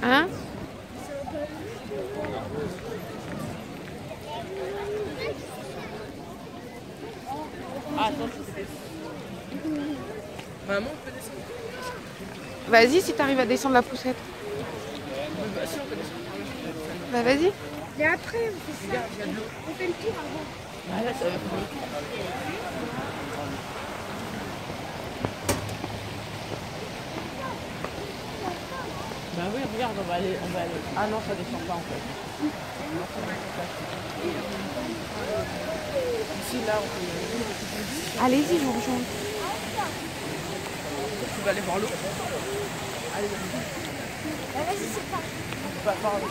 Hein? Ah, attends, je peux descendre. Maman, on peut descendre. Vas-y si t'arrives à descendre la poussette. Bah, si, on peut descendre. Bah vas-y. Et après, on fait ça. On fait le tour avant. Ah, là, ça va faire le tour. Bah oui, regarde, on va aller. Ah non, ça descend pas en fait. Ici, là, on peut. Allez-y, je vous rejoins. Tu vas aller voir l'eau. Allez, Vas-y, c'est pas. on va par là.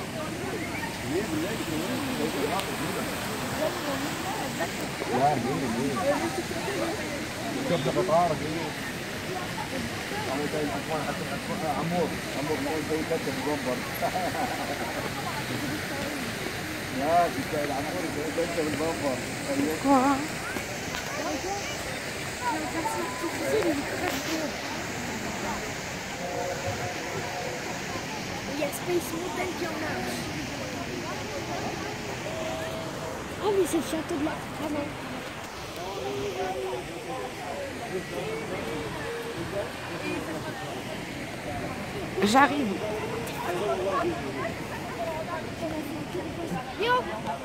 Quoi? Il y a Space Mountain qui en a. Ah, mais c'est le château de la. Ah non. J'arrive. Yo,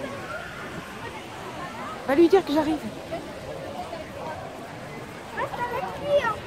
Va lui dire que j'arrive. reste avec lui, hein.